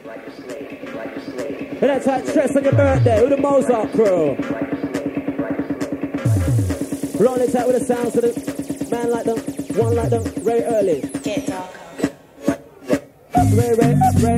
And that's how stress on your birthday with the Mozart crew. Rolling tight with the sounds of the man like them, one like them, Ray Early. Get dark. Ray early,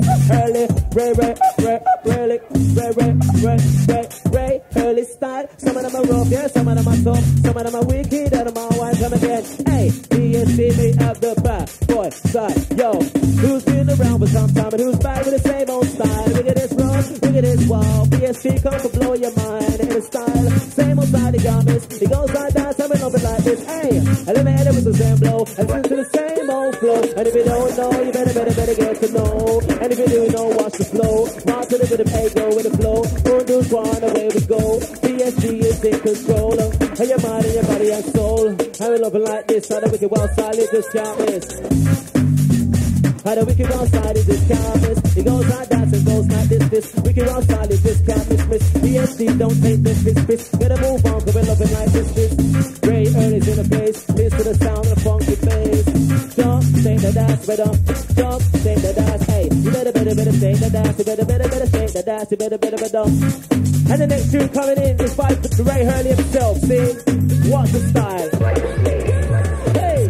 Ray early style. Some of them are rough, yeah, some of them are tough, some of them are wicked, and them are wise, come again. Hey, DSC, me up the back, boy, side, yo. Who's been around for some time and who's back with the same old style? Look at this run, look at this wow. DSC come to blow your mind in the style. Same old style, he got miss. He goes like that, some of it like this. Hey, elevator with the same blow, and listen to the same old flow. And if you don't know, you better get to know. And if you do know, watch the flow. March to the bit of go with the flow. Don't do one, away we go. PSG is in control of your mind and your body and soul. And we're loving like this, how the wicked wild side is just can't miss. How the wicked wild side is just can't miss. It goes like that and goes like this. Wicked wild side is just can't miss. PSG don't take this. Gotta move on, cause we're loving like this. Ray Early's in the place. Listen to the sound of the funky bass. Jump, shake the dash, better. Jump, shake the dash, hey. You better shake the dash. You better shake the dash. You better. And the next tune coming in is by Ray Early himself. See, what's the style? Hey.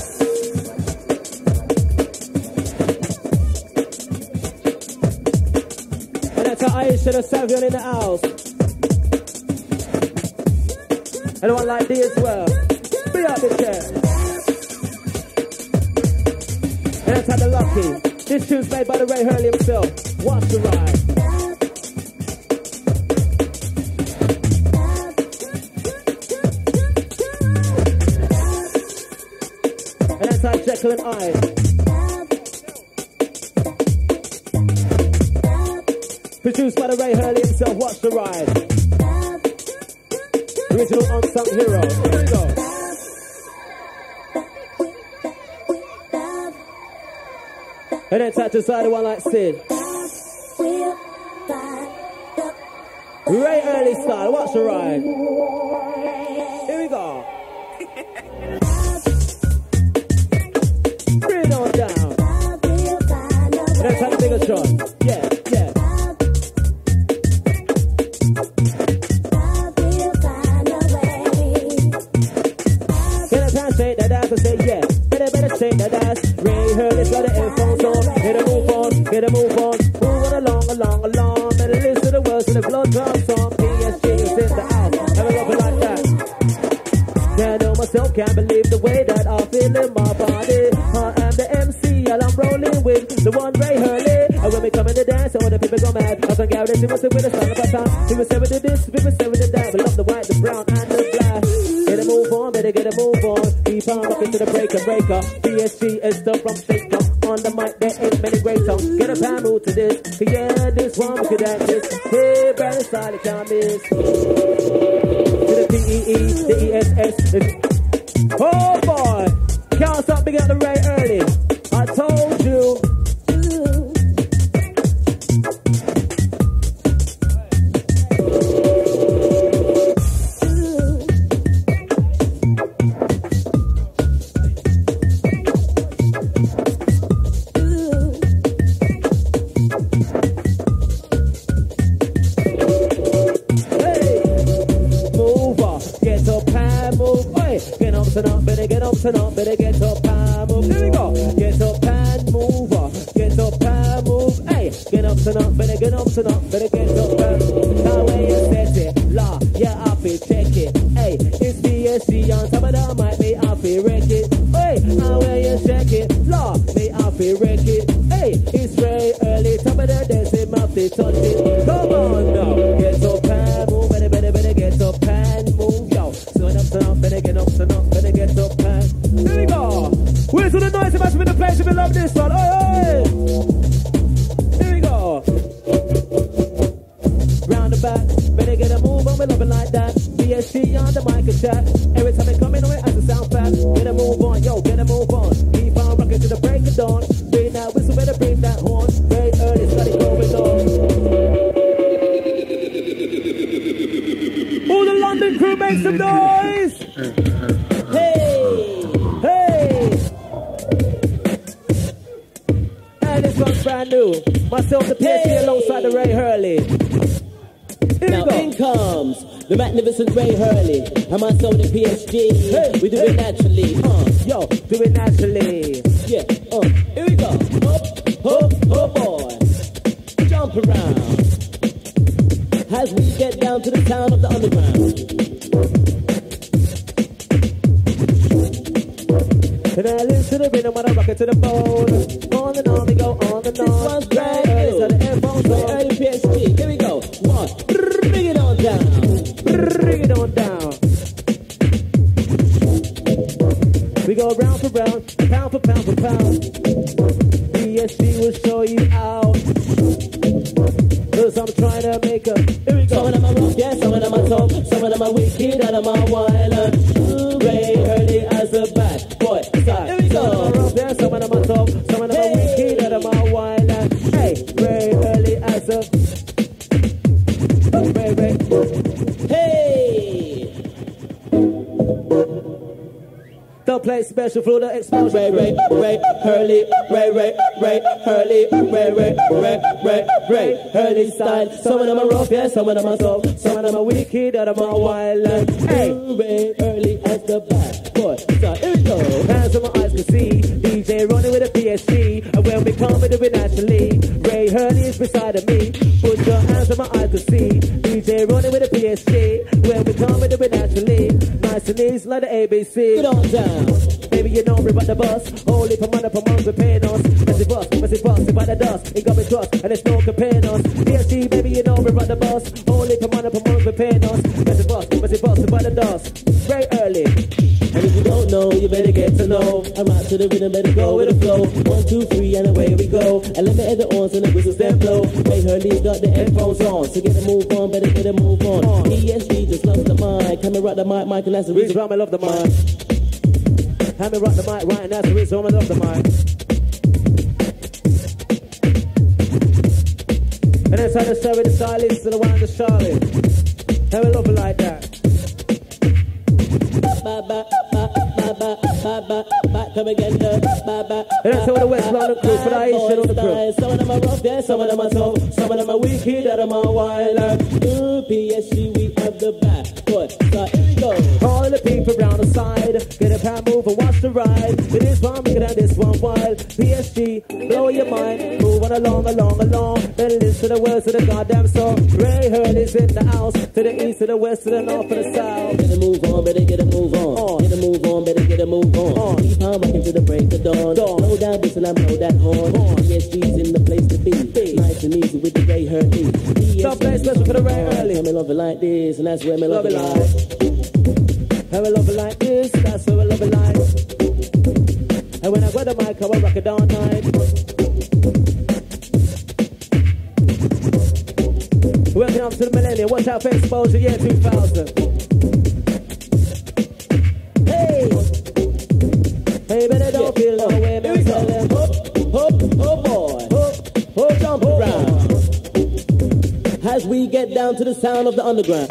And that's how Aisha the Savion in the house. Anyone like D as well? Be up the chair. And that's how the Lucky. This tune's made by the Ray Early himself. Watch the ride. And that's how Jekyll and Hyde. Produced by the Ray Early himself. Watch the ride. Original unsung hero. Here we go. And then touch aside the one like Sid. Ray Early style, watch the ride. Here we go. Bring it on down. And then touch the bigger shot. Yeah. Get a time, shake that ass and say yeah. Better shake that ass. Ray Early's got the info, so get a move on. Move along. Better listen to the words in the blood drum song. PSG is in the house. Have a love it like that. Can't know myself, can't believe the way that I feel in my body. I am the MC, and I'm rolling with the one Ray Early. And when we come in the dance, all the people go mad. I can guarantee she was with a son of a time. People say we do this, people say we do that. We love the white, the brown, and the black. Get a move on, better get a move on. Keep on rocking to the breaker. PSG is the from shaker. On the mic, there ain't many great songs. Get a pound move to this. Yeah, this one we could dance this. Hey, brother, solid, can't miss. To the P-E-E, the E-S-S. Oh boy, can't stop big up the Ray Early. I told you. Better get up and move. Here we go. Get up and move. Get up and move. Hey, get up and up. Better get up and up. Better get up and move. Now where you set it, la, yeah, I feel check it. Hey, it's PSG on top of the mic, me I feel wreck it. Hey, now where you check it, la, me I feel wreck it. Hey, it's Ray Early, top of the dancing, my feet touch it. Come on now, get up and move. Better get up and move, yo. Stand up, better get up, better get up and. Here we go. Where's all the noise about to be the place if you love this one? Hey! Here we go. Round the back, better get a move on, we love it like that. PSG on the mic and chat. Every time they come in on it as a sound fat. Get a move on, yo, get a move on. Keep on rocking to the break of dawn. Bring that whistle, better bring that horn. Ray Early, got it going on. All the London crew make some noise! Hey! And this one's brand new. Myself, the PSG, alongside the Ray Hurley. Now in comes the magnificent Ray Hurley. And myself, the PSG. Hey, we do it naturally. Yo, do it naturally. Yeah, here we go. Up, boy. Jump around. As we get down to the sound of the underground. And I listen to the rhythm when I rock it to the bone. On and on we go, on and on. This one's brand new. So the headphones Ray on. Hurley PSG. Here we go. One. Bring it on down. Bring it on down. We go round for round, pound for pound for pound. PSG will show you out. Cause I'm trying to make a. Here we go. Some of them are rough, yeah, some of them are tough. Some of them are wicked, and I'm a wilder. Ray Hurley as a bad boy. Here we go. Some of them are rough, yeah, some of them are tough. Some of them are wicked, and I'm a wilder. Hey, Ray Hurley as a. Ray. Hey! Don't play special for the explosion. Ray Hurley, Ray Hurley, Ray Hurley style. Some of them are rough, yeah, some of them are soft. Some of them are wicked, and I'm a wild. Hey, Ray Hurley as the bad boy. So here we go. hands on my eyes can see DJ running with a PSG, and when we come we do it naturally. Ray Hurley is beside of me. Put your hands on my eyes can see DJ running with a PSG, when we come we do it naturally. Nice and easy like the ABC. Get on down. Baby, you know me about the bus. Only per month we're paying us. Messy bus, by the dust. It got me trust, and it's no comparing us. PSG, baby, you know me about the bus. Only per month we're paying us. Messy bus, by the dust. Very early. And if you don't know, you better get to know. I'm out to the rhythm, better go with the flow. 1, 2, 3, and away we go. And let me add the ons and the whistles then blow. Ray Hurley's got the headphones on, so get a move on, better get a move on. PSG just loves the mic. Come and rock the mic, and that's the reason I love the mic. Have me rock the mic, right, and that's the reason I love the mic. And that's how the story, the stylist, to the one, the Charlie. Have me love it like that. Come again, And that's how the West London crew, for the Asian on the crew. Some of them are rough, yeah, some of them are tough. Some of them are wicked, and I'm a wilder. PSG, we have the bad boy. So here we go. All of the people round the side, get a pound move and watch the ride. It is one bigger than this one wild. PSG, blow your mind, move on along. Then listen to the words of the goddamn song. Ray Hurley's in the house, to the east, to the west, to the north, to the south. Get a move on, better get a move on. Get a move on, better get a move on. Keep on rocking to the break of dawn. Blow down whistle and blow that horn. PSG's in the place to be. Nice and easy with the Ray Hurley. Don't play special for the Ray Hurley. Come and love it like this, and that's where me love it like. Have a love it like this, that's where I love it like. And when I wear the mic, I will rock it all night. Welcome up to the millennium. Watch out for exposure, year 2000. Hey! Hey, better don't feel no way, man. Tell them, Oh boy. Jump around. As we get down to the sound of the underground.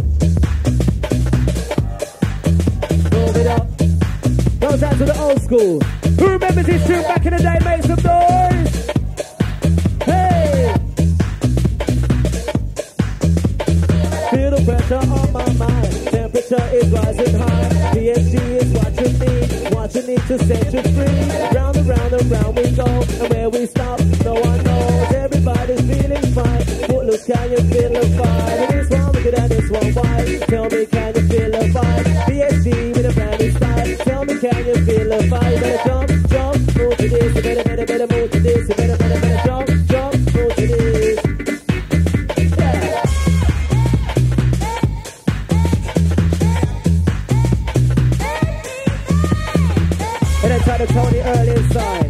move it up. Goes out to the old school. Who remembers this tune back in the day? Make some noise! Hey! Feel the pressure on my mind. Temperature is rising high. PSG is watching me to set you free. Round and round and round we go. And where we stop, no one knows. Everybody's feeling fine. But look, can you feel the vibe? And this one wicked and this one wild. Tell me, can you feel the vibe? PSG with a brand new style. Tell me, can you feel the vibe? You better jump, move to this. You better move to this. You better jump, move to this. And then try to Tony early inside.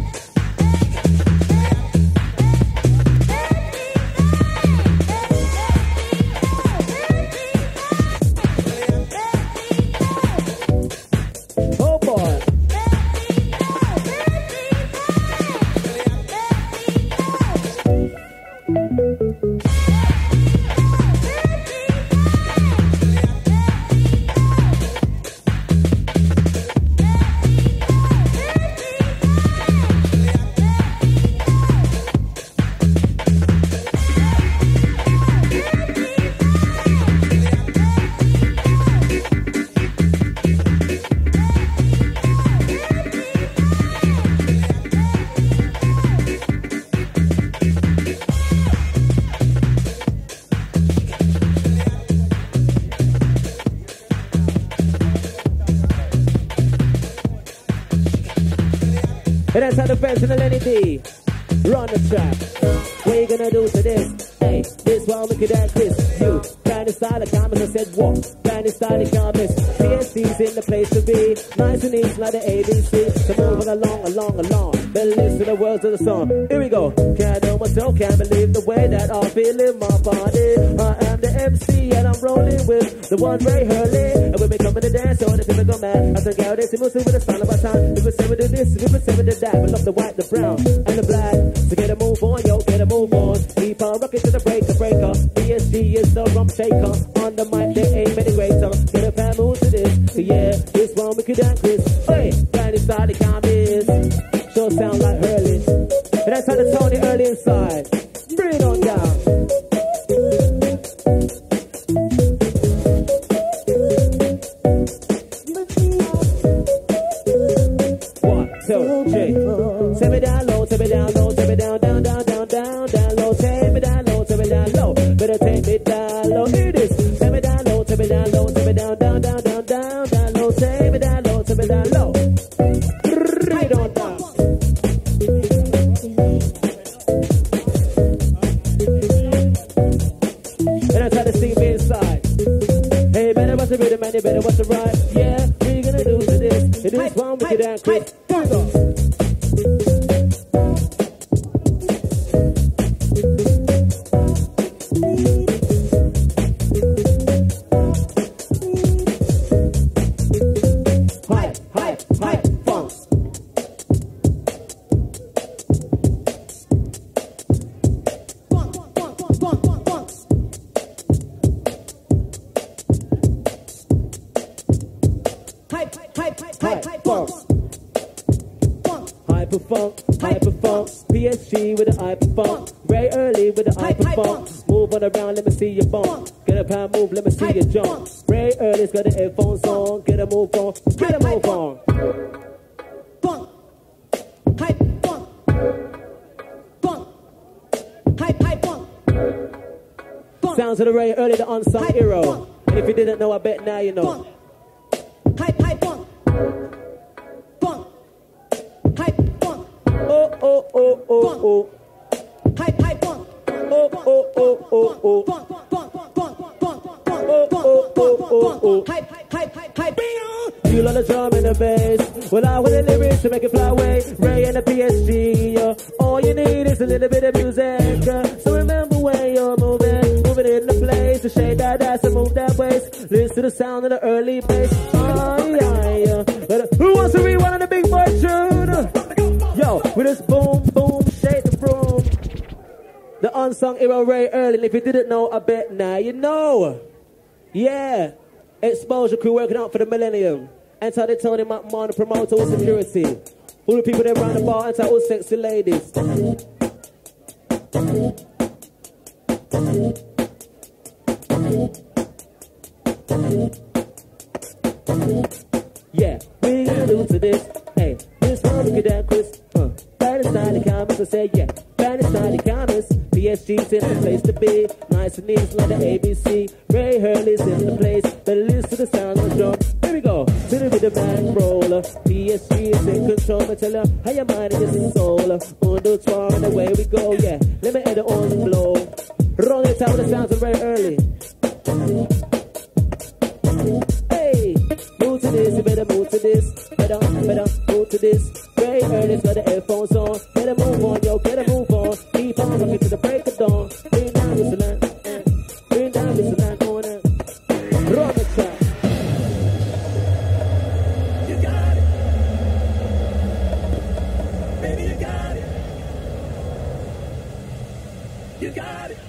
that's how the friends in the Lenny D. Run the track. What you gonna do to this? Hey, this one we could act this. You, brand new style of comments, I said what? Brand new style of comments. PSC's in the place to be. Nice and easy like the ABC. So moving along. Better listen to the words of the song. Here we go. Can't know myself, can't believe the way that I feel in my body. I am the MC and I'm rolling with the one Ray Hurley. And when we come to dance, on the typical man. I think out this, mostly with the style of our time. If it's 7 to this, if it's 7 to that. We love the white, the brown, and the black. So get a move on, yo, get a move on. Keep on rocking to the breaker. PSG is the rum shaker. On the mic, they ain't many greater. Get a fan move to this. So yeah, this one we could dance this. Hey, brand new style of comments. Sure sound like Hurley. And that's how the Tony early inside. Bring it on down. 1, 2, 3. Take me down low, take me down low, take me down low, take me down low. Better take me down low. Hear this. Take me down low, take me down low, take me down low, take me down low, take me down low. Right on down. And I try to sing me inside. Hey, better watch the rhythm, man, you better watch the ride. Yeah, what you gonna do to this? It is one wicked and quick. Here we go. Hyper-funk, PSG with the hyper-funk, Ray Early with the hyper-funk. Move on around, let me see you bump. Get up and move, let me see you jump. Ray Early's got the headphones on, get a move on, get a move on. Funk, hype-funk, funk, hype-funk. Sounds of the Ray Early, the unsung hero. And if you didn't know, I bet now you know. Hype-funk. Oh. Hype funk. Oh. Hype. You love the drum and the bass. Well, I want the lyrics to make it fly away. Ray and the PSG. All you need is a little bit of music. So remember when you're moving in the place. To shake that ass and move that waist. Listen to the sound of the early bass. Who wants to read one of the big boy tune? Yo, with this boom, shake the room. The unsung hero Ray Early. And if you didn't know, I bet now you know. Yeah. Exposure crew working out for the millennium. Enter the Tony McMahon, promoter with security. All the people that round the bar, enter all sexy ladies. Yeah, we gonna do to this. Hey, this one we could have Chris. Baddest style the comments, I say yeah. Baddest style the comments. PSG's in the place to be. Nice and easy like the ABC. Ray Hurley's in the place. Better listen to the sound of the drum. Here we go. To the rhythm and roller. PSG is in control. Me tell you how your mind is your soul. On the tour and away we go. Yeah, let me add it on the blow. Roll it out with the sounds of Ray Early. Hey, move to this, you better move to this. Better move to this. Ray Early's got the headphones on. Get a move on, yo, get a move on. Keep on rocking to the break of dawn. Bring down this land, bring down this land on it. Run the track. You got it, baby, you got it. You got it.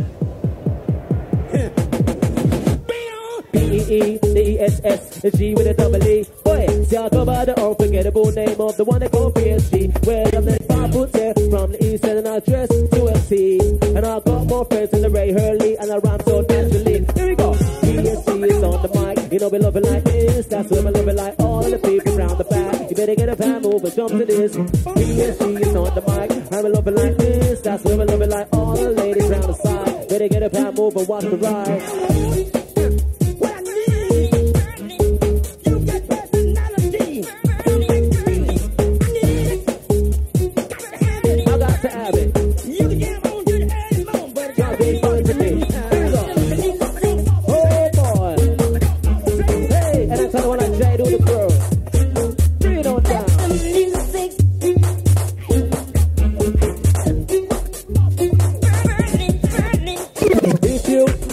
B-E-E, the E-S-S, the G with a double E. Boy, see I go by the unforgettable name of the one they call PSG. Well, I'm the 5 foot here from the east and I dress to a T. And I got more friends than the Ray Hurley and I rhyme so naturally. Here we go. PSG is on the mic. You know we love it like this. That's what we love it like all the people round the back. You better get up and move and jump to this. PSG is on the mic. And we love it like this. That's what we love it like all the ladies round the side. Better get up and move and watch the ride.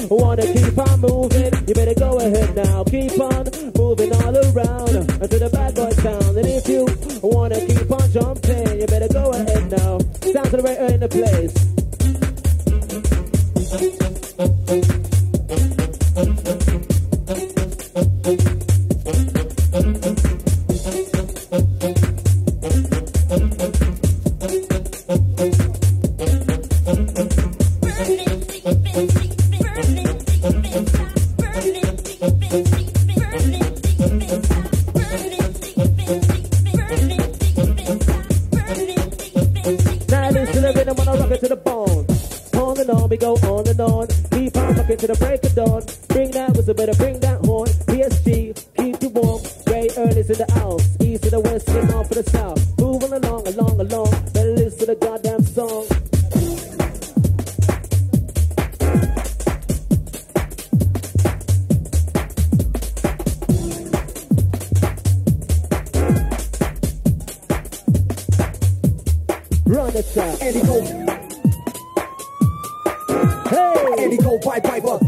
wanna keep on moving, you better go ahead now. Keep on moving all around until the bad boy sound. And if you wanna keep on jumping, you better go ahead now. Sound to the right in the place. To the break of dawn, bring that whistle, better bring that horn. PSG, keep you warm. Ray early to the house, east to the west, to the north, to the south. Moving along, along, along. Better listen to the goddamn song. Run the track. Andy Cole. Andy Cole, Pied Piper.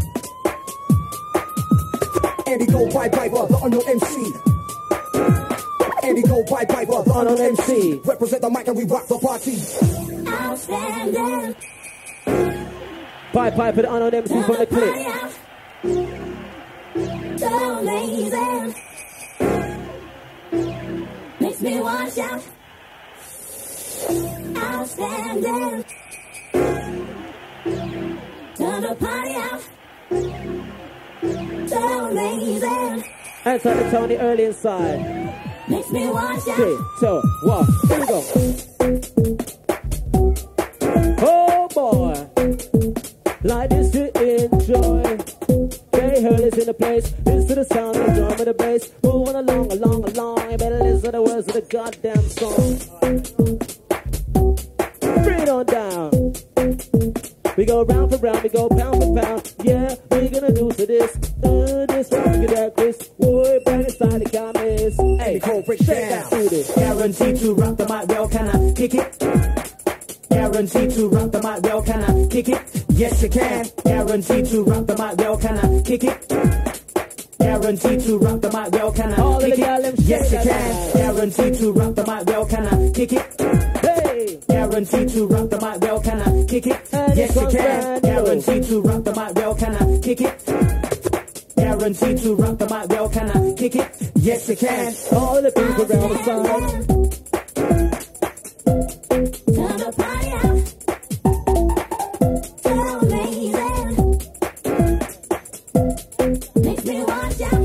Andy Cole, Pied Piper, the unknown MC. Andy Cole, Pied Piper, the unknown MC. Represent the mic and we rock the party. Outstanding. Pied Piper, the unknown MC from the clip. So amazing. Makes me want to shout. Outstanding. Turn the party out. So amazing. Answer the Tony early inside. Makes me want to 3, 2, 1. Here we go. Oh boy. Like this to enjoy. Jay Hurley's in the place. Listen to the sound of the drum and the bass. Moving along, along, along. You better listen to the words of the goddamn song. Bring it on down. We go round for round, we go pound for pound. Yeah, we gonna do to this. This one, get that Chris. Boy, bring inside the comments. Hey, Cole, break shake down. that booty. Guaranteed to rock the mic, well, can I kick it? Guaranteed to rock the mic, well, can I kick it? Yes, you can. Guaranteed to rock the mic, well, can I kick it? Guaranteed to rock the mic, well, can All I of the kick gal, it? them Yes, you shake that can. ass. Guaranteed to rock the mic, well, can I kick it? Hey, Guaranteed to rock the mic, well, can I kick it? And Yes, this you one's can. brand new. Guaranteed to rock the mic, well, can I kick it? Guaranteed to rock the mic, well, can I kick it? Yes, you can. all of the people around the side. turn the party out. So amazing. Makes me want to shout.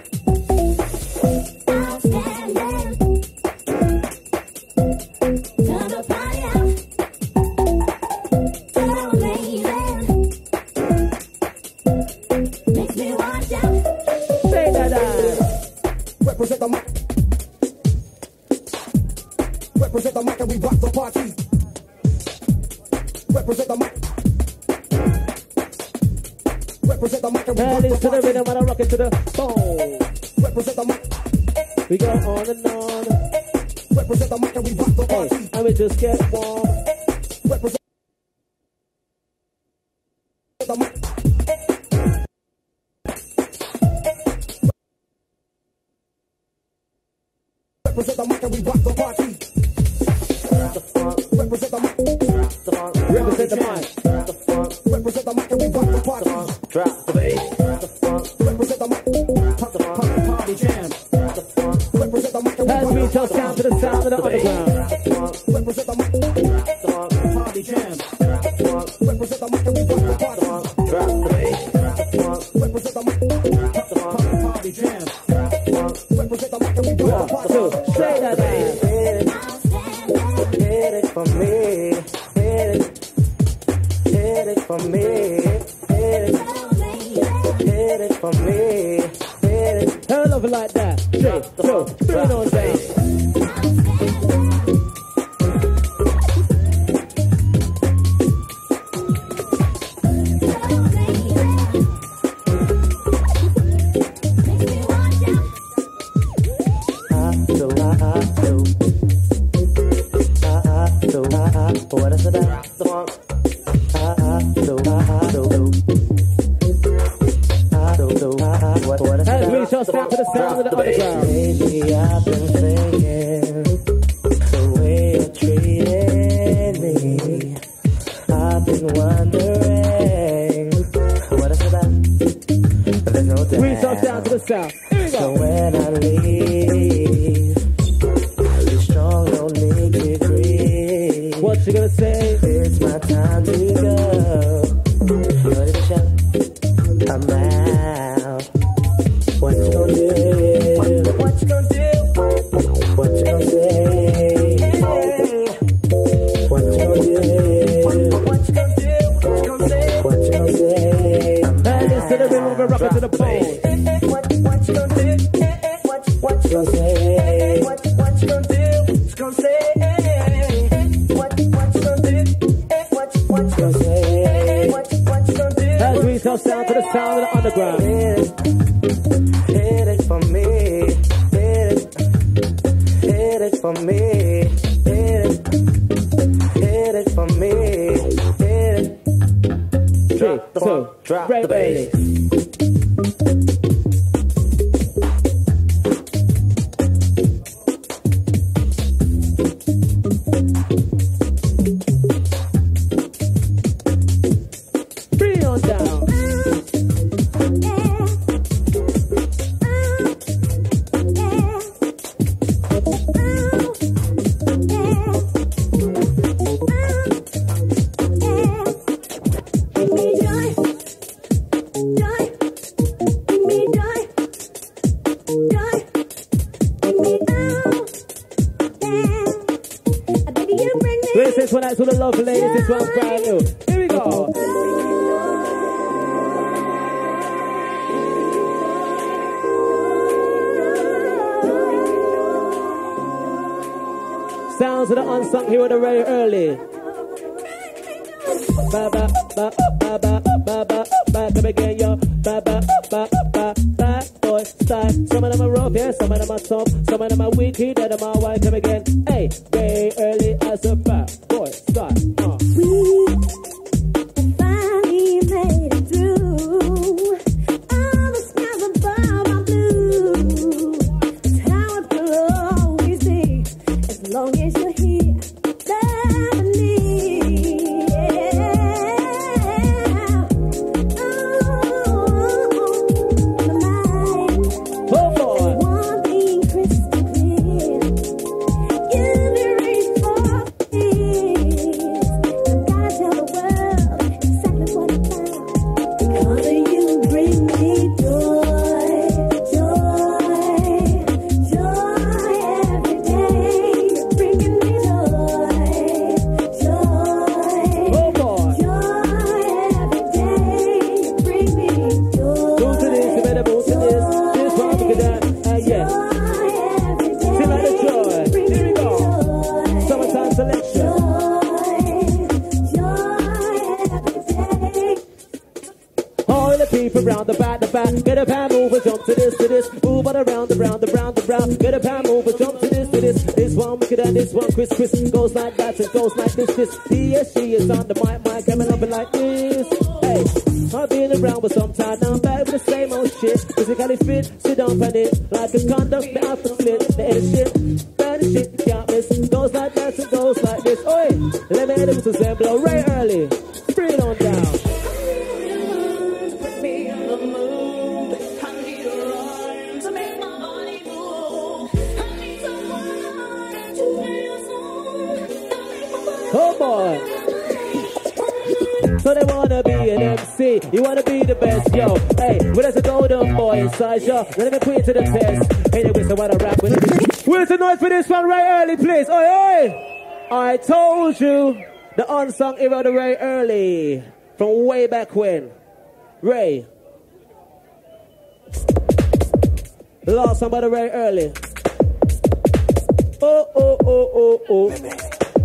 Outstanding. Turn the party out. So amazing. Makes me want to shout. Say that ass. Represent the mic. Represent the mic and we rock the party. Represent the mic. Represent the mic and we rock And the listen to the party. rhythm and I rock it to the bone. Represent the mic. We go on and on. Represent the mic and we rock the Hey, party. and we just get warm. Represent the mic. Represent the mic and we rock the party. Represent the mic. Represent the mic. Represent the mic and we rock the party. Drop the bass. Represent the mic. Party jam. Represent the mic and we As rock we the touch party. down to the sound of the underground. Represent the mic. Party jam. Represent the mic and we rock the party. Drop the bass. Represent the mic. Party jam. Represent the mic and we rock the party. So, say that ass. Hit it for me, hit it for me, hit it for me, hit it. Hell of it like that. Straight, so, bring it on down. What is it? The funk. sound of the underground. Lately I've been thinking the way you're treating me. I've been wondering what it's about. There's no doubt. Breathe us down to the south. Here we So go. when I leave, be strong, don't need to grieve. What you gonna say? It's my time to go. You ready to shout? I'm out. What you gonna do? What you gonna do? What you gonna say? What you gonna do? What you gonna do? What you gonna say? What you gonna say? I'm And instead of rhythm, we're rocking to the bone. What you gonna do? What you gonna say? What you gonna do? What you gonna say? What you gonna do? What you gonna say? What you gonna do? As we talk down to the sound of the underground. Hit it for me. Hit it for me. Hit it for me. Hit it. 3, 2, Drop right the bass. Bring it on down. This one out to the lovely ladies. This one's brand new. Here we go. Sounds of the unsung hero, the very early. Ba ba ba ba ba ba ba ba. Come again, yo. Ba ba ba ba ba. Boy style. Some of them are rough, yeah. Some of them are tough. Some of them are wicked. And them are white. Come again. Hey, very early as a bad boy style. Finally made it through. All the skies above are blue. It's how it will always be. As long as you're here, loving me. Oh boy. One thing crystal clear. You'll be ready for this. I've gotta tell the world exactly what I found. Because you bring me joy, joy, joy every day. You're bringing me joy, joy, Oh boy. joy every day. You bring me joy. Move to this, you better move to this. This one, look at that. Yeah. Feel like the joy. Here we go. Summertime selection. All the people round the back, get a pan, move, jump to this, move on around, around, get a pan, move, jump to this, this one wicked and this one Chris, goes like that and goes like this, PSG is on the mic, coming up and like this, hey, I've been around for some time, now I'm back with the same old shit, physically fit, sit down on it, like a conduct, the after split, the edit shit, bad shit, you can't miss, goes like that and goes like this, oi, let me hit it with a Zemblo, right early, bring it on down. Oh boy. So they wanna be an MC, you wanna be the best, yo. Hey, well there's a golden boy inside, yo. Let me put it to the test. Anyway, so what I rap with it. Where's the noise for this one right early, please? Oi, oi! I told you the unsung hero the very early. From way back when. Ray. Lost somebody very early. Oh, oh, oh, oh, oh.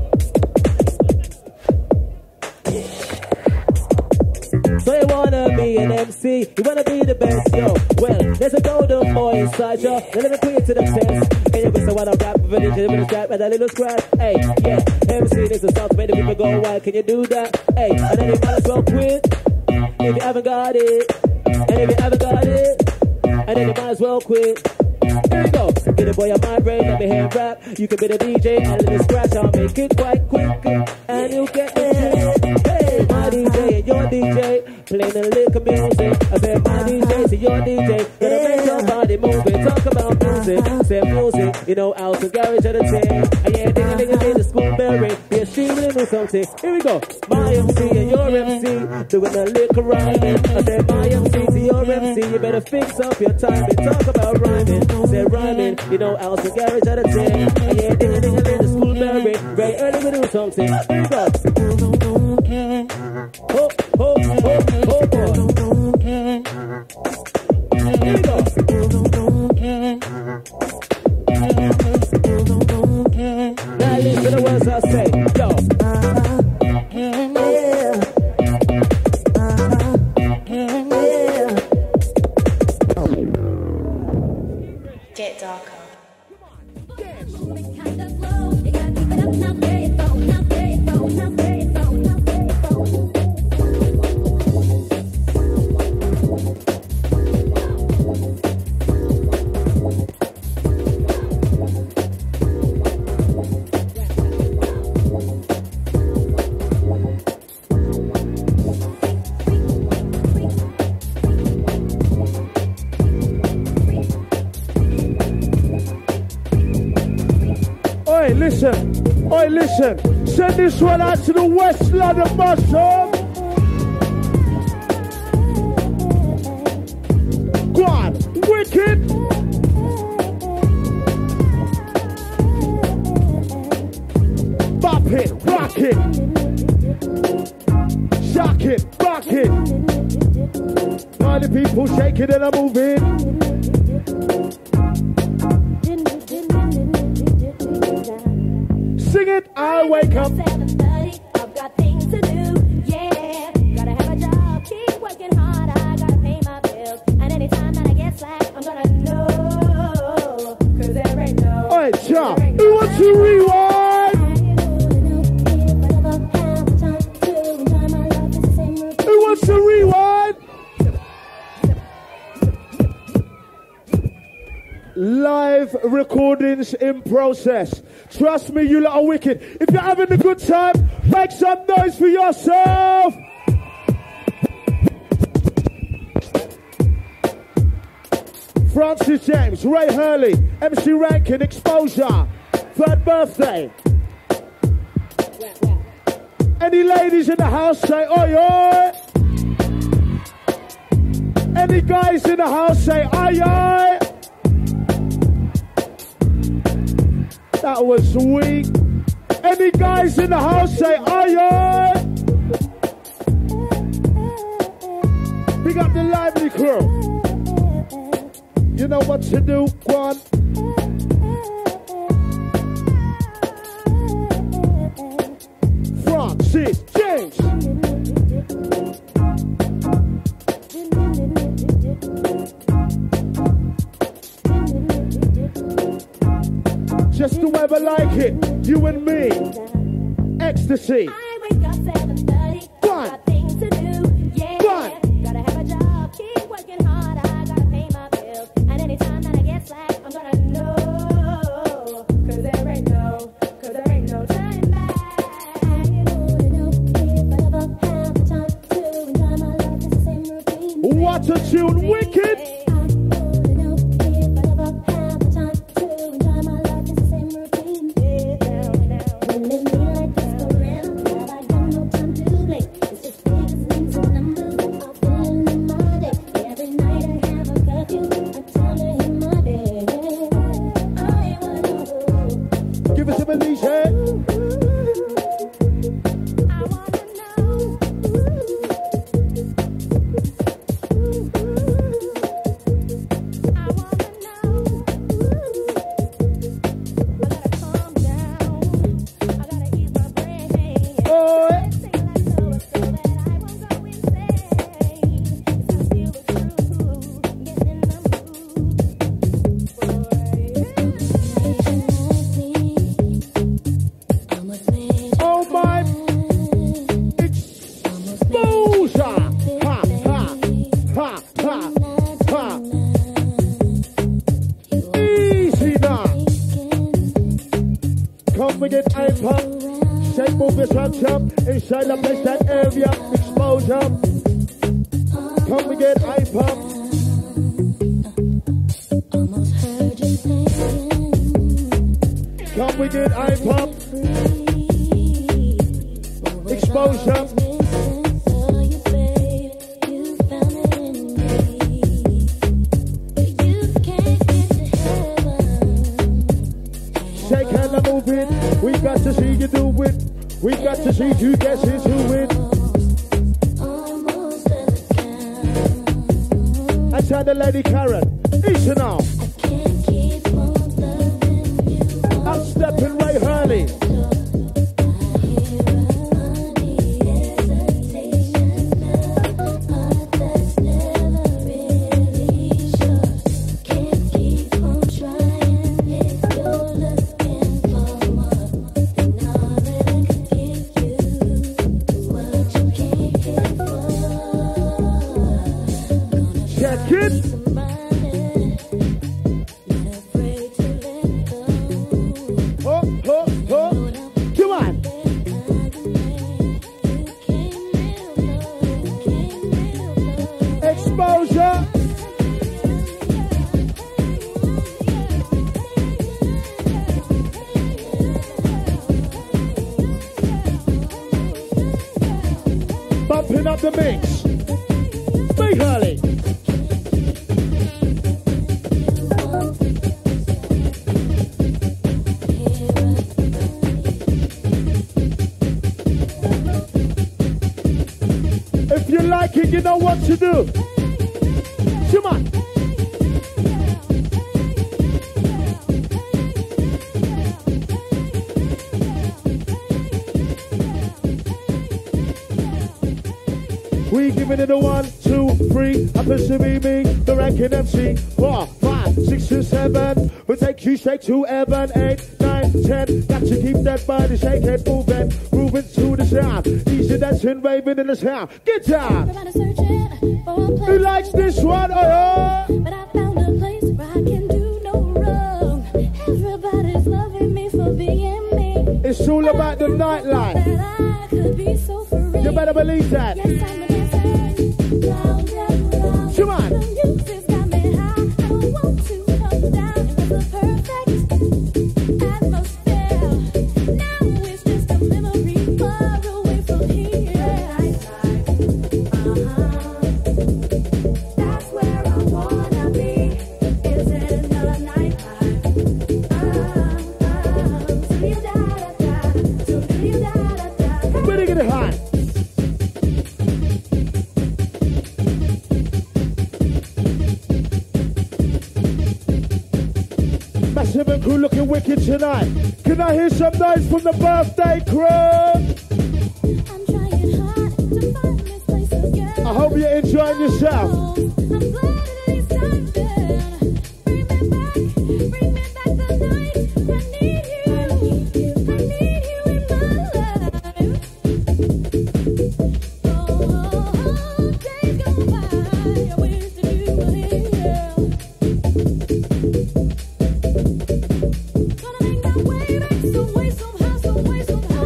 So you wanna be an MC, you wanna be the best, yo. Well, there's a golden boy inside, yo. Now let me put it to the test. Anyway, so when I rap with a strap and a little scratch, hey, yeah. MC is the stuff to make the people go wild. Can you do that? Hey, and then you might as well quit if you haven't got it. And if you haven't got it, and then you might as well quit. Here we go. Get a boy on my brain, let me hear rap. You can be the DJ and let it scratch. I'll make it quite quick and you'll get the gist. Hey, my DJ and your DJ playing a little music. I said my DJ to your DJ, gonna make your body move it. Talk about music, say music. You know, out the garage at the thing. And yeah, ding the schoolberry. Be a streaming new something. Here we go. My MC and your MC doing a little rhyming. I said my MC to your MC. You better fix up your timing. Talk about rhyming. Say rhyming. You know, out the garage at the thing. And yeah, ding the schoolberry. Very early we do something. Here we go. Ho, ho, ho, ho, boy. Here we go. Now listen to the words I say. Yo. Get darker. Listen, send this one out to the West London Mushroom. Go on, wicked. Bop it, rock it. Shock it, rock it. All the people shaking and I'm moving. Sing it, I wake up. 7:30, I've got things to do, yeah. Gotta have a job, keep working hard, I gotta pay my bills. And anytime that I get slack, I'm gonna know. Cause there ain't no. Alright, Cha, who wants to rewind? Who wants to rewind? Live recordings in process. Trust me, you lot are wicked. If you're having a good time, make some noise for yourself. Francis James, Ray Hurley, MC Rankin, Exposure, 3rd birthday. Any ladies in the house say oi oi. Any guys in the house say oi oi. That was sweet. Any guys in the house say aye aye. Big up the lively crew. You know what to do, go on. Francis James. Just the way I like it, you and me, ecstasy. I wake up 7:30, got things to do, yeah. Gotta have a job, keep working hard, I gotta pay my bills. And anytime that I get slack, I'm gonna know. Cause there ain't no turning back. What a tune, wicked. Shine up, place that area, exposure. Come we get hype up. Come we get hype up. Exposure. Shake hand and move it. We got to see you do it. We got to see you guess who's who it. I tell the lady Karen, easy now. I'm stepping Ray Hurley. Bumping up the mix. Big Hurley. If you like it, you know what to do. Come on. We giving it a 1, 2, 3. I'm pursuing the ranking MC. 4, 5, 6 to 7. We'll take you straight to heaven. 8, 9, 10. Got to keep that body shaking, moving, moving to the sound. Easy dancing, raving in the sound. Get down. Who likes this one? Oh, but I found a place where I can do no wrong. Everybody's loving me for being me. It's all about the nightlife. That I could be so free. You better believe that. Yes, I'm a dancer. Round and round. Come on. The music's got me high. I don't want to come down. It was a perfect atmosphere. Now it's just a memory far away from here. That's where I wanna be. Is in the nighttime. So you da-da-da. So do you da-da-da. Ready to get it high. Massive and crew looking wicked tonight. Can I hear some noise from the birthday crew? I'm trying hard to find this place again. I hope you're enjoying yourself. I'm glad it is time then. Bring me back the night. I need you in my life. Days go by, I wish that you were here. Gonna make my way back some way, somehow, some way, somehow.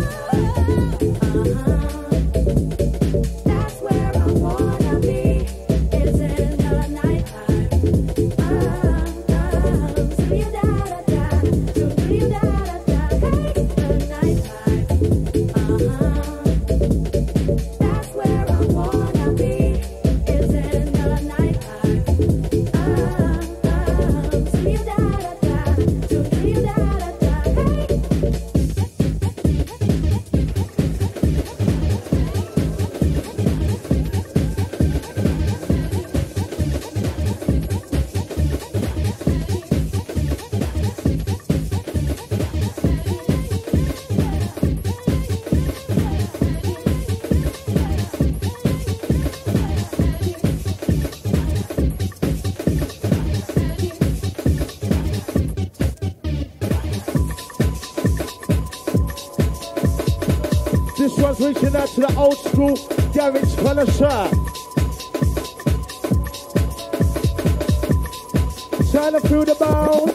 That's where I wanna be. Is in the nighttime. So you da-da-da. So you da-da-da. Hey, the nighttime. That's where I wanna be. Is in the nighttime. So you da-da-da. So you da-da-da. Hey. This one's reaching out to the old school garage connoisseur. Trying to feel the bounce.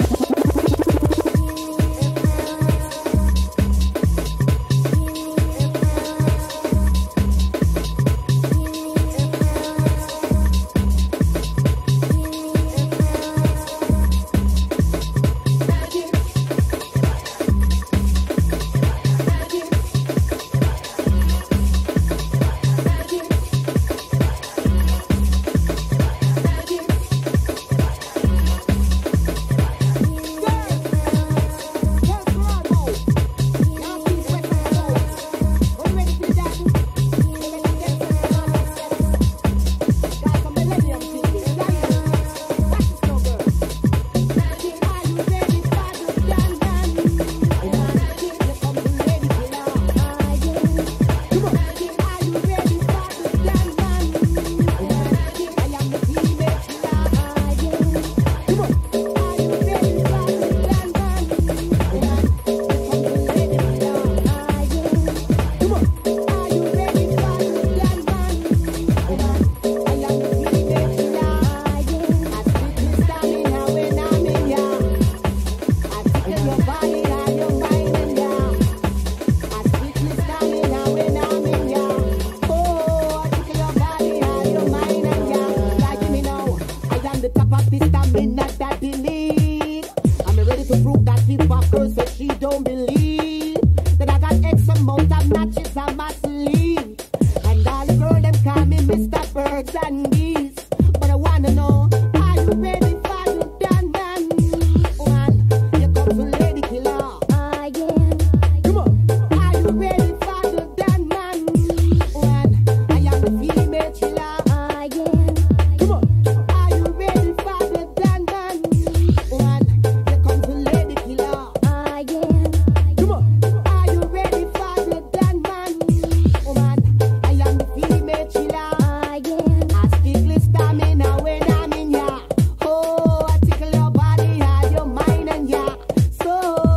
don't believe that I got X amount of matches on my sleeve. And all the girls them call me Mr. Birds and Bees. But I wanna know, are you ready for the done man? One, here comes the lady killer. Again. Come on. Are you ready for the done man? One, I am the female killer. Again. Come on. Are you ready for the done man? One, here comes the lady killer. Again. Come on. Are you ready for the done man? Woman, I am the female killer. Again. I strictly stamina when I'm in ya. Oh, I tickle your body, and your mind and ya. So,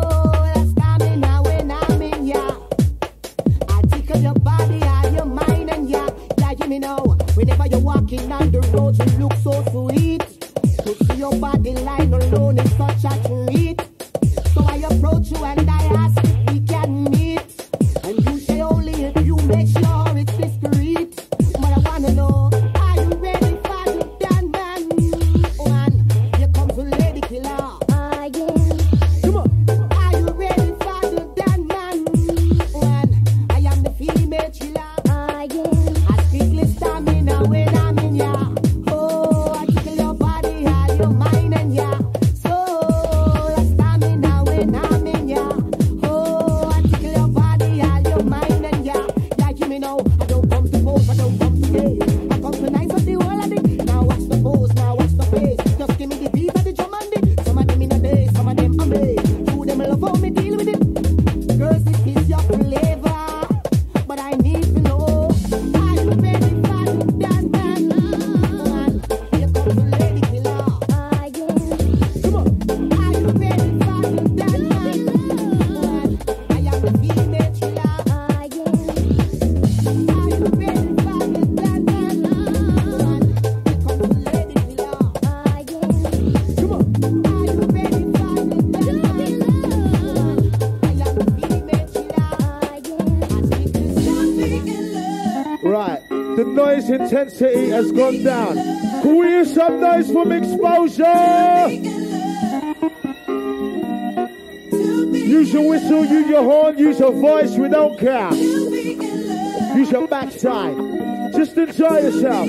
I stamina when I'm in ya. I tickle your body, and your mind and ya. Yeah, you me know. Whenever you're walking on the road, you look so sweet. To see your body line alone is such a treat. So I approach you and I ask if we can meet. And you say only if you make sure it's discreet. But I wanna know, are you ready for the done man? One, here comes the lady killer. Again. Come on. Are you ready for the done man? One, I am the female killer. Again. I strictly stamina when I'm in ya. Oh, I tickle your body, and your mind and ya. So I stamina when I'm in ya. Oh, I tickle your body, and your mind and ya. Yeah, you me know. I don't come to pose, I don't come to play. I come to nice of the world of it. Now watch the pose, now watch the face. Just give me the beat of the drum and it. Some of them in a day, some of them amazed. You them love how me deal with it. Girls, it is your flavor, but I need to know. Are you ready for the dance man? One, here comes the lady killer. Again. Come on. Are you ready for the dance man? One, I am the female killer. Again. Are you ready for the dance man? One, here comes the lady killer. Again. Come on. Are you ready for the dance man? One, I am the female killer. Again. I speak to something in love. Right, the noise intensity has gone down. Can we hear some noise from Exposure? Use your whistle, use your horn, use your voice, we don't care. Use your backside. Just enjoy yourself.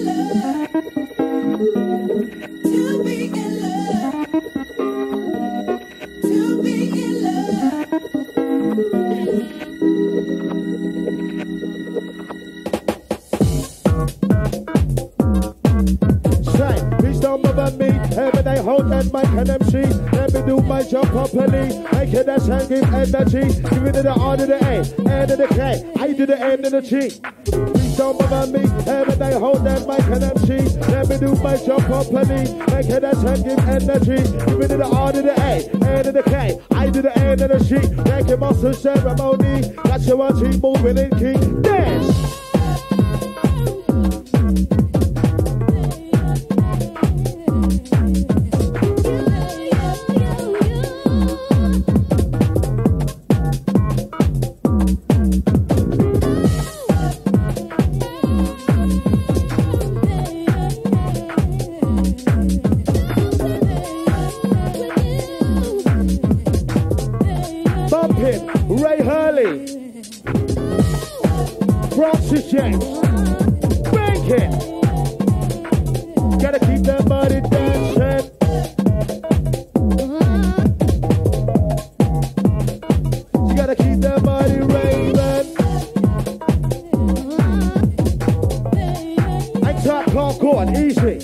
Say, please don't bother me. Every day hold that mic and MC. Let me do my job properly. Make it that sound, give energy. Give it to the R to the A, N to the K. I do the N to the G. Please don't bother me. Every day hold that mic and MC. Let me do my job properly. Make it that sound, give energy. Give it to the R to the A, N to the K. I do the N to the G. Make it muscle ceremony. Got your one team moving in key. Dance. Bumping, Ray Hurley, Francis James, Banking. Gotta keep that body dancing. You gotta keep that body raving. And top Concord, easy.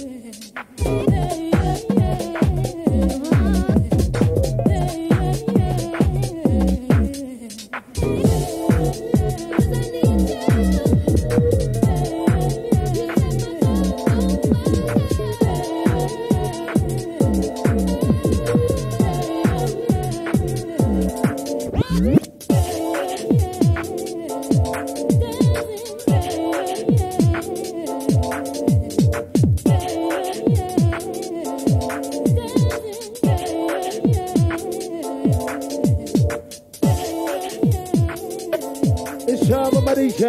It's time of my DJ.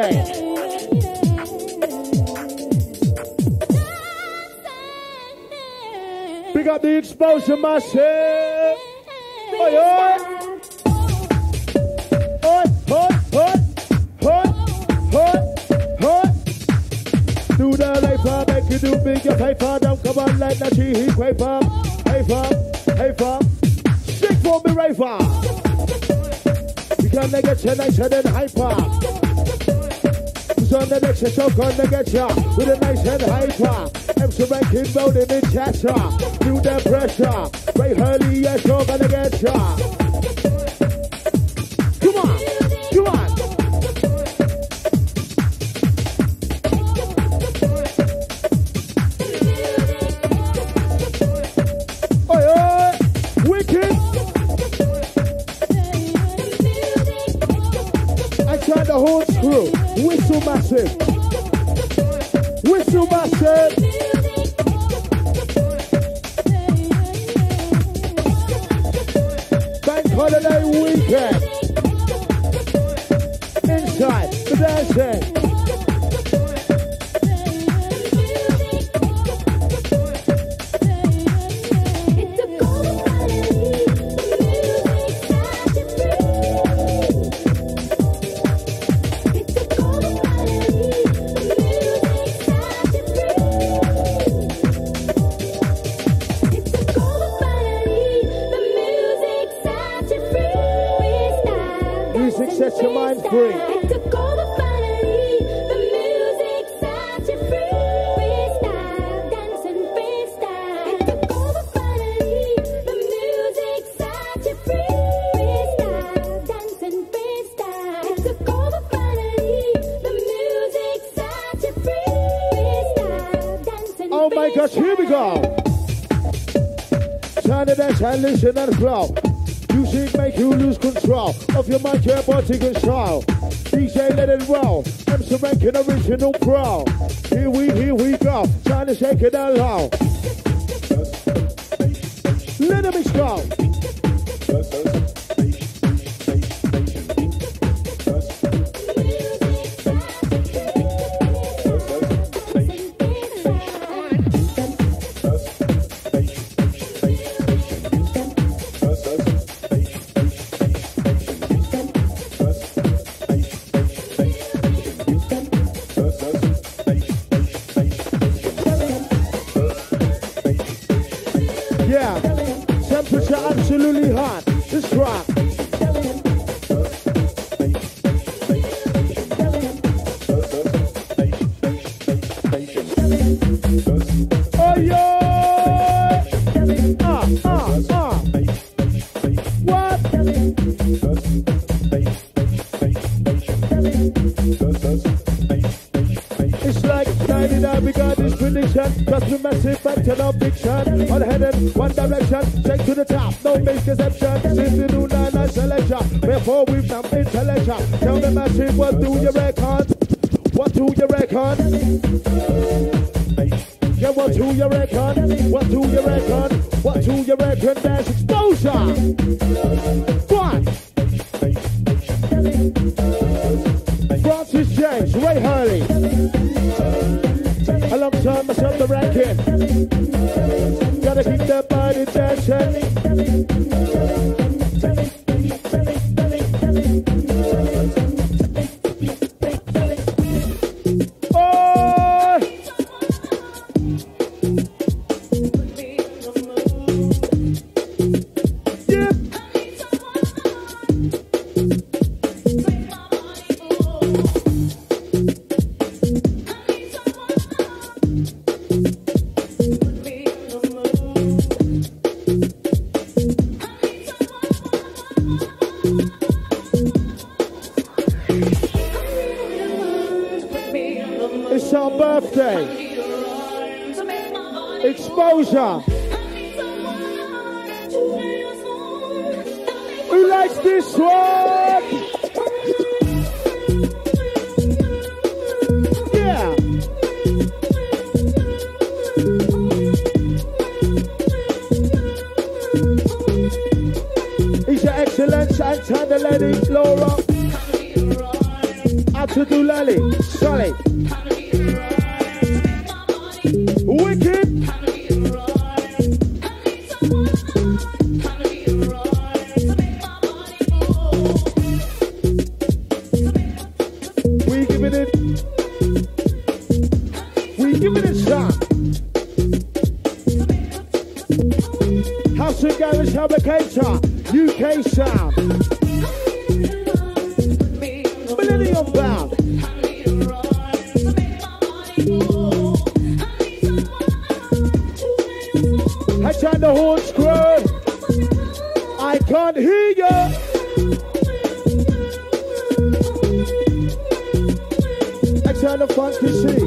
Big up the Exposure massive. Oi, oi. Do the raper, make you do big your paper. Don't come on like that he paper. Paper. Stick for me, raper. You can get you nicer than hyper. Who's on the next choke on the get ya with a nice and hyper. MC Rankin rolling in chatter. Feel the pressure. Ray Hurley, yes, you're gonna get ya. Come on. The whole crew, whistle massive. Bank holiday weekend. Inside the dancing. Set your mind free. Oh my gosh, here we go. Turn the dance and listen and flow. Music make you lose control of your mind, your body control. DJ let it roll. MC Rankin original pro. Here we go. Trying to shake it down low. Let them go. Absolutely hot. This rock. Oh yeah! What? It's like 99, we got this prediction. Just a massive factor of fiction. On headed one direction, straight to the top, no misconception. Since we do nine selection, before we've done intellectual. Tell me massive, what do you reckon? What do you reckon? Yeah, what do you reckon? What do you reckon? What do you reckon? There's exposure. One. Francis James, Ray Hurley. Alongside myself, the Rankin. Gotta keep that body dancing. It's our birthday. Exposure. Who likes this one? Yeah. His Excellence and the lady Laura. Out to do Lally, Solly. Wicked. give me the sound. House and Garage Fabricator, UK sound. Millennium bound. I turn the horn screw. I can't hear you. I turn the funky sheet.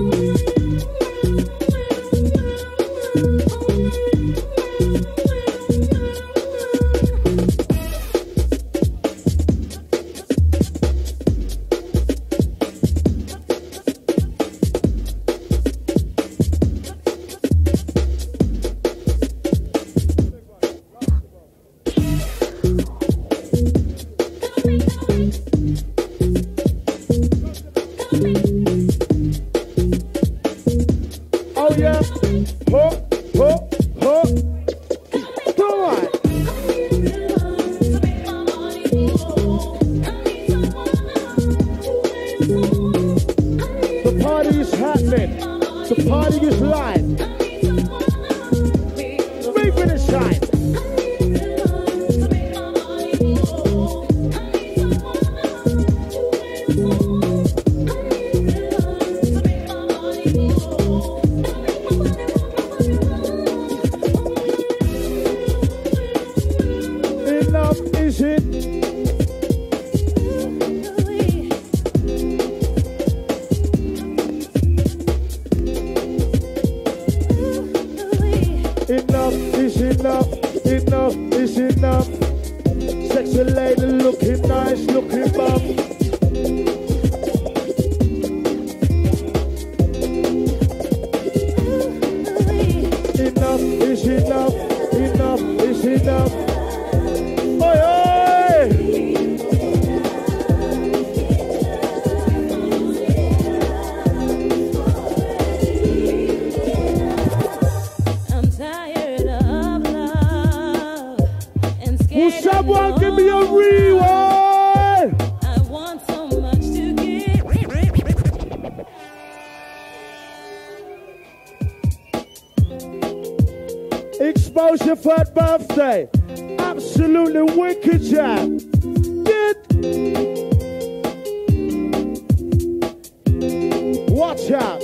Exposure for birthday. Absolutely wicked jam. Get. Watch out.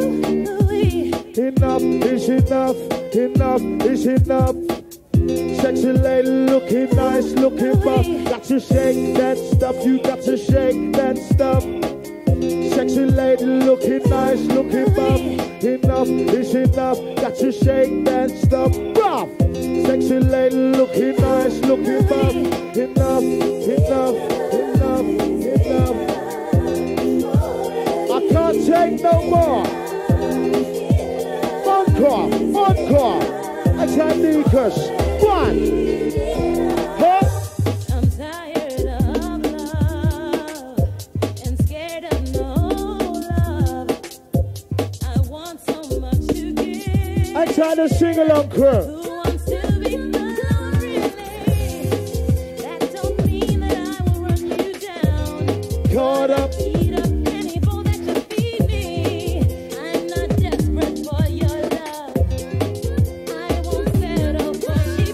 Enough is enough. Enough is enough. Sexy lady looking nice, looking buff. Got to shake that stuff. You got to shake that stuff. Sexy lady looking nice, looking buff. Enough is enough. Got to shake that stuff. Rough. Sexy lady looking nice, looking buff. Enough, enough, enough, enough. I can't take no more. Encore, encore. I can't leave us. One. Huh? I'm tired of love and scared of no love. I want so much to give. I try to sing along, crew. Who wants to be loved really? That don't mean that I will run you down. Caught up. Eat up any bowl that you feed me. I'm not desperate for your love. I won't settle for cheap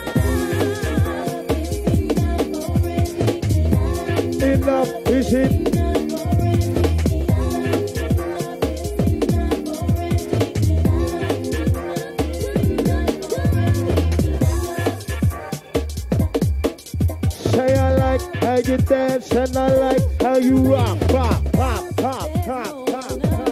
love. Enough is it. Say I like how you dance and I like how you rock. Pop, pop, pop, pop, pop, pop.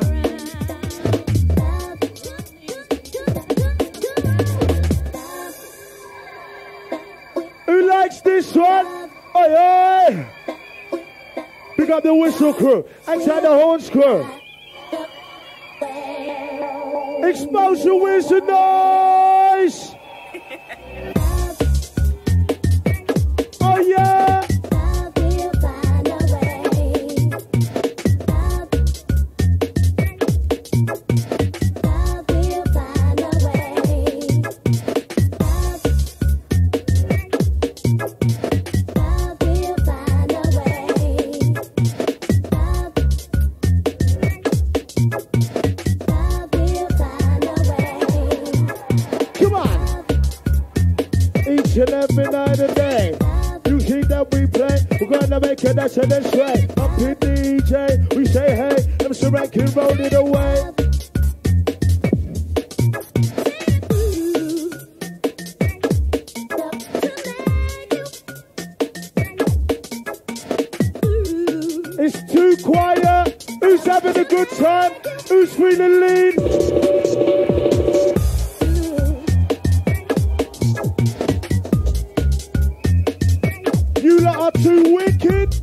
Who likes this one? Oh yeah! Pick up the whistle crew. Outside the horns crew. Exposure, where's the noise? Oh yeah! every night and day. Music that we play, we're gonna make it that's and straight. Up in DJ, we say hey, let me see record roll it away. It's too quiet. Who's having a good time? Who's feeling lean? You lot are too wicked.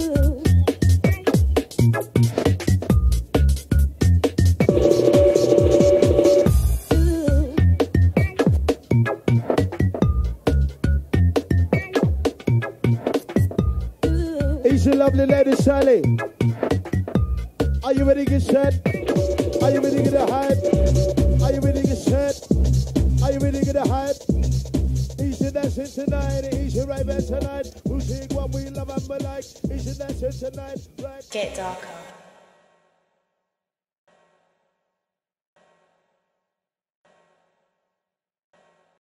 He's a lovely lady, Sally. Are you ready to get set? Are you ready to get a hype? Are you ready to get set? Are you ready to get a hype? He's in dancing tonight, he's in raving tonight. Who's seeing what we love and we like? He's in dancing tonight, right? Get darker.